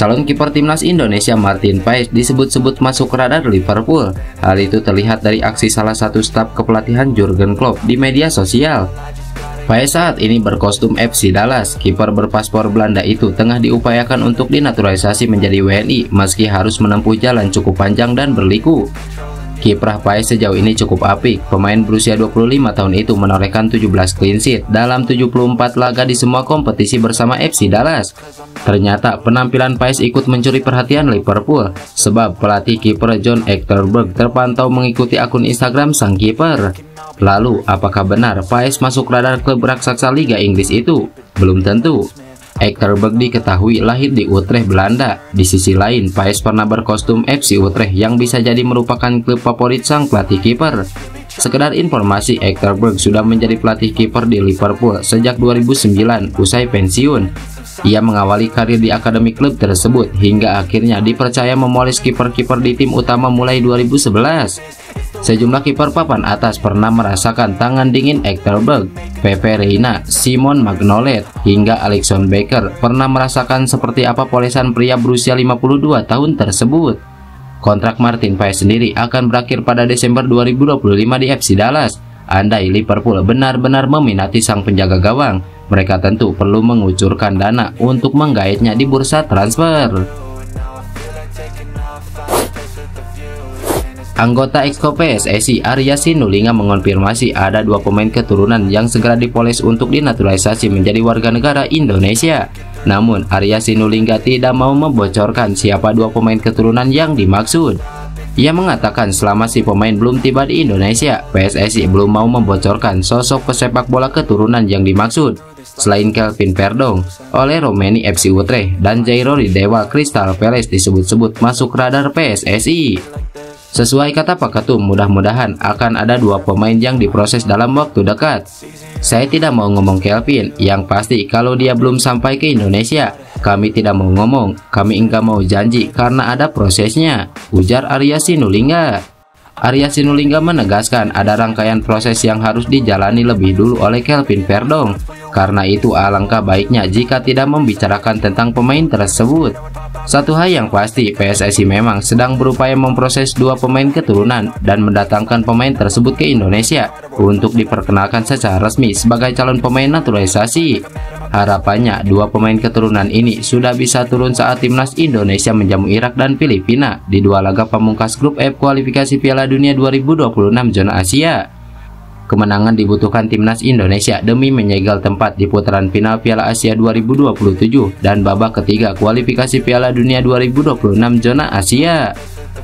Calon kiper timnas Indonesia Martin Paes disebut-sebut masuk radar Liverpool. Hal itu terlihat dari aksi salah satu staf kepelatihan Jurgen Klopp di media sosial. Paes saat ini berkostum FC Dallas. Kiper berpaspor Belanda itu tengah diupayakan untuk dinaturalisasi menjadi WNI meski harus menempuh jalan cukup panjang dan berliku. Kiprah Paes sejauh ini cukup apik. Pemain berusia 25 tahun itu menorehkan 17 clean sheet dalam 74 laga di semua kompetisi bersama FC Dallas. Ternyata penampilan Paes ikut mencuri perhatian Liverpool sebab pelatih kiper John Ekterberg terpantau mengikuti akun Instagram sang kiper. Lalu, apakah benar Paes masuk radar klub raksasa Liga Inggris itu? Belum tentu. Ekterberg diketahui lahir di Utrecht, Belanda. Di sisi lain, Paes pernah berkostum FC Utrecht yang bisa jadi merupakan klub favorit sang pelatih kiper. Sekedar informasi, Ekterberg sudah menjadi pelatih kiper di Liverpool sejak 2009 usai pensiun. Ia mengawali karir di akademi klub tersebut hingga akhirnya dipercaya memoles kiper-kiper di tim utama mulai 2011. Sejumlah kiper papan atas pernah merasakan tangan dingin Ekterberg. Pepe Reina, Simon Mignolet, hingga Alisson Becker pernah merasakan seperti apa polesan pria berusia 52 tahun tersebut. Kontrak Martin Paes sendiri akan berakhir pada Desember 2025 di FC Dallas. Andai Liverpool benar-benar meminati sang penjaga gawang, mereka tentu perlu mengucurkan dana untuk menggaetnya di bursa transfer. Anggota Exco PSSI Arya Sinulinga mengonfirmasi ada 2 pemain keturunan yang segera dipoles untuk dinaturalisasi menjadi warga negara Indonesia. Namun Arya Sinulinga tidak mau membocorkan siapa 2 pemain keturunan yang dimaksud. Ia mengatakan selama si pemain belum tiba di Indonesia, PSSI belum mau membocorkan sosok pesepak bola keturunan yang dimaksud. Selain Kelvin Verdong, oleh Romeni FC Utrecht dan Jairo Ridewa Crystal Palace disebut-sebut masuk radar PSSI. Sesuai kata Pak Ketum, mudah-mudahan akan ada 2 pemain yang diproses dalam waktu dekat. Saya tidak mau ngomong Kelvin, yang pasti kalau dia belum sampai ke Indonesia, kami tidak mau ngomong, kami enggak mau janji karena ada prosesnya, ujar Arya Sinulinga. Arya Sinulinga menegaskan ada rangkaian proses yang harus dijalani lebih dulu oleh Kelvin Verdong. Karena itu alangkah baiknya jika tidak membicarakan tentang pemain tersebut. Satu hal yang pasti, PSSI memang sedang berupaya memproses 2 pemain keturunan dan mendatangkan pemain tersebut ke Indonesia untuk diperkenalkan secara resmi sebagai calon pemain naturalisasi. Harapannya 2 pemain keturunan ini sudah bisa turun saat timnas Indonesia menjamu Irak dan Filipina di 2 laga pamungkas grup F kualifikasi Piala Dunia 2026 zona Asia. Kemenangan dibutuhkan timnas Indonesia demi menyegel tempat di putaran final Piala Asia 2027 dan babak ketiga kualifikasi Piala Dunia 2026 zona Asia.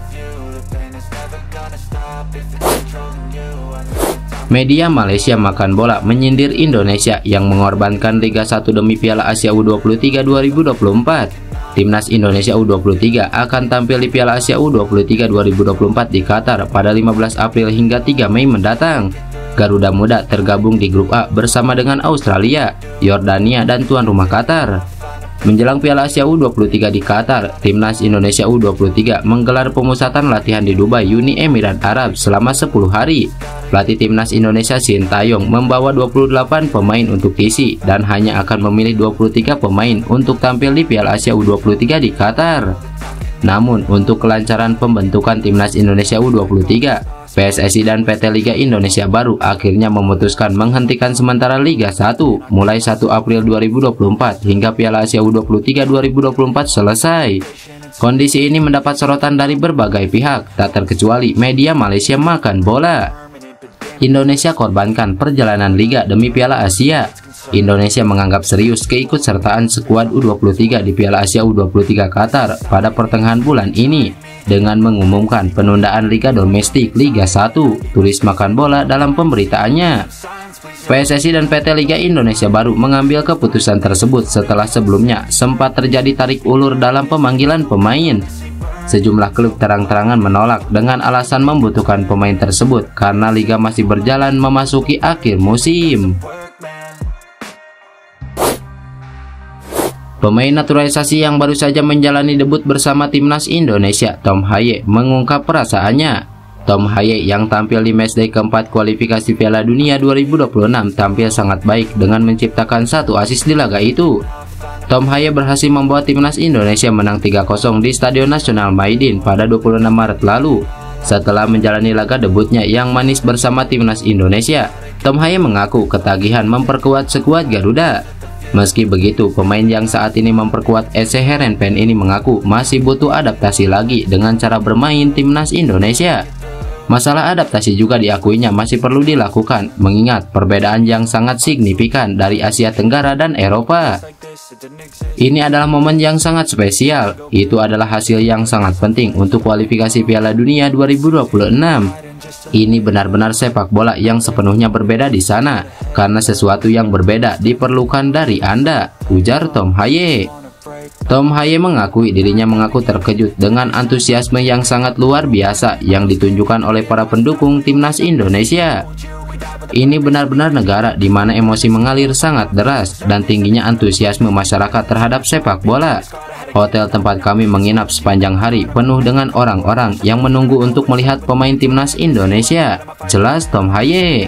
Media Malaysia makan bola menyindir Indonesia yang mengorbankan Liga 1 demi Piala Asia U23 2024. Timnas Indonesia U23 akan tampil di Piala Asia U23 2024 di Qatar pada 15 April hingga 3 Mei mendatang. Garuda Muda tergabung di grup A bersama dengan Australia, Yordania, dan tuan rumah Qatar. Menjelang Piala Asia U23 di Qatar, timnas Indonesia U23 menggelar pemusatan latihan di Dubai, Uni Emirat Arab selama 10 hari. Pelatih timnas Indonesia Sintayong membawa 28 pemain untuk isi dan hanya akan memilih 23 pemain untuk tampil di Piala Asia U23 di Qatar. Namun untuk kelancaran pembentukan timnas Indonesia U23, PSSI dan PT Liga Indonesia Baru akhirnya memutuskan menghentikan sementara Liga 1 mulai 1 April 2024 hingga Piala Asia U23 2024 selesai. Kondisi ini mendapat sorotan dari berbagai pihak, tak terkecuali media Malaysia makan bola. Indonesia korbankan perjalanan Liga demi Piala Asia. Indonesia menganggap serius keikutsertaan skuad U23 di Piala Asia U23 Qatar pada pertengahan bulan ini dengan mengumumkan penundaan Liga Domestik Liga 1, tulis makan bola dalam pemberitaannya. PSSI dan PT Liga Indonesia Baru mengambil keputusan tersebut setelah sebelumnya sempat terjadi tarik ulur dalam pemanggilan pemain. Sejumlah klub terang-terangan menolak dengan alasan membutuhkan pemain tersebut karena liga masih berjalan memasuki akhir musim. Pemain naturalisasi yang baru saja menjalani debut bersama timnas Indonesia, Tom Haye, mengungkap perasaannya. Tom Haye yang tampil di matchday keempat kualifikasi Piala Dunia 2026 tampil sangat baik dengan menciptakan 1 assist di laga itu. Tom Haye berhasil membawa timnas Indonesia menang 3-0 di Stadion Nasional Maidin pada 26 Maret lalu. Setelah menjalani laga debutnya yang manis bersama timnas Indonesia, Tom Haye mengaku ketagihan memperkuat skuad Garuda. Meski begitu, pemain yang saat ini memperkuat SC Heerenveen ini mengaku masih butuh adaptasi lagi dengan cara bermain timnas Indonesia. Masalah adaptasi juga diakuinya masih perlu dilakukan, mengingat perbedaan yang sangat signifikan dari Asia Tenggara dan Eropa. Ini adalah momen yang sangat spesial, itu adalah hasil yang sangat penting untuk kualifikasi Piala Dunia 2026. Ini benar-benar sepak bola yang sepenuhnya berbeda di sana, karena sesuatu yang berbeda diperlukan dari Anda, ujar Tom Haye. Tom Haye mengakui dirinya terkejut dengan antusiasme yang sangat luar biasa yang ditunjukkan oleh para pendukung timnas Indonesia. Ini benar-benar negara di mana emosi mengalir sangat deras dan tingginya antusiasme masyarakat terhadap sepak bola. Hotel tempat kami menginap sepanjang hari penuh dengan orang-orang yang menunggu untuk melihat pemain timnas Indonesia, jelas Tom Haye.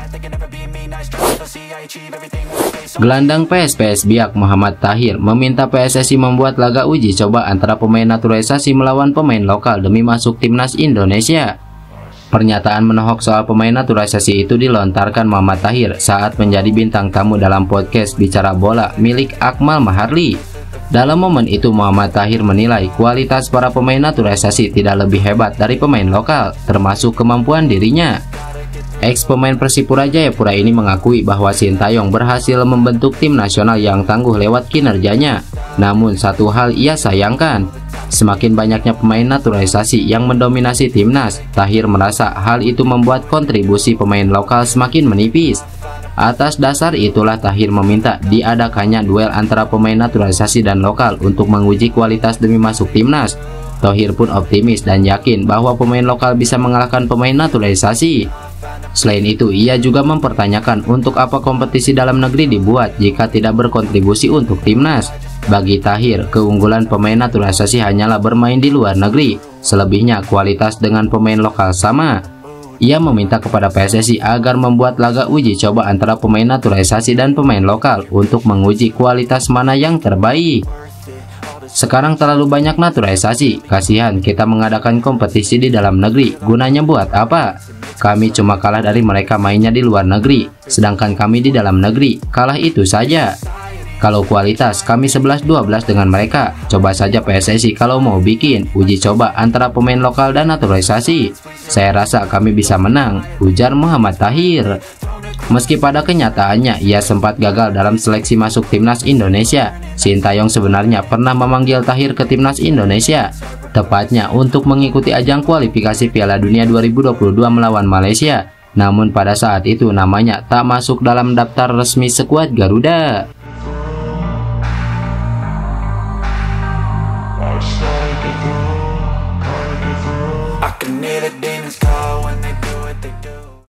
Gelandang PSPS Biak Muhammad Tahir meminta PSSI membuat laga uji coba antara pemain naturalisasi melawan pemain lokal demi masuk timnas Indonesia. Pernyataan menohok soal pemain naturalisasi itu dilontarkan Muhammad Tahir saat menjadi bintang tamu dalam podcast Bicara Bola milik Akmal Maharli. Dalam momen itu Muhammad Tahir menilai kualitas para pemain naturalisasi tidak lebih hebat dari pemain lokal, termasuk kemampuan dirinya. Ex pemain Persipura Jayapura ini mengakui bahwa Sintayong berhasil membentuk tim nasional yang tangguh lewat kinerjanya. Namun satu hal ia sayangkan, semakin banyaknya pemain naturalisasi yang mendominasi timnas. Tahir merasa hal itu membuat kontribusi pemain lokal semakin menipis. Atas dasar itulah Tahir meminta diadakannya duel antara pemain naturalisasi dan lokal untuk menguji kualitas demi masuk timnas. Tahir pun optimis dan yakin bahwa pemain lokal bisa mengalahkan pemain naturalisasi. Selain itu, ia juga mempertanyakan untuk apa kompetisi dalam negeri dibuat jika tidak berkontribusi untuk timnas. Bagi Tahir, keunggulan pemain naturalisasi hanyalah bermain di luar negeri. Selebihnya kualitas dengan pemain lokal sama. Ia meminta kepada PSSI agar membuat laga uji coba antara pemain naturalisasi dan pemain lokal untuk menguji kualitas mana yang terbaik. Sekarang terlalu banyak naturalisasi, kasihan kita mengadakan kompetisi di dalam negeri, gunanya buat apa? Kami cuma kalah dari mereka mainnya di luar negeri, sedangkan kami di dalam negeri, kalah itu saja. Kalau kualitas, kami 11-12 dengan mereka. Coba saja PSSI kalau mau bikin uji coba antara pemain lokal dan naturalisasi. Saya rasa kami bisa menang, ujar Muhammad Tahir. Meski pada kenyataannya ia sempat gagal dalam seleksi masuk timnas Indonesia, Sintayong sebenarnya pernah memanggil Tahir ke timnas Indonesia, tepatnya untuk mengikuti ajang kualifikasi Piala Dunia 2022 melawan Malaysia. Namun pada saat itu namanya tak masuk dalam daftar resmi skuad Garuda.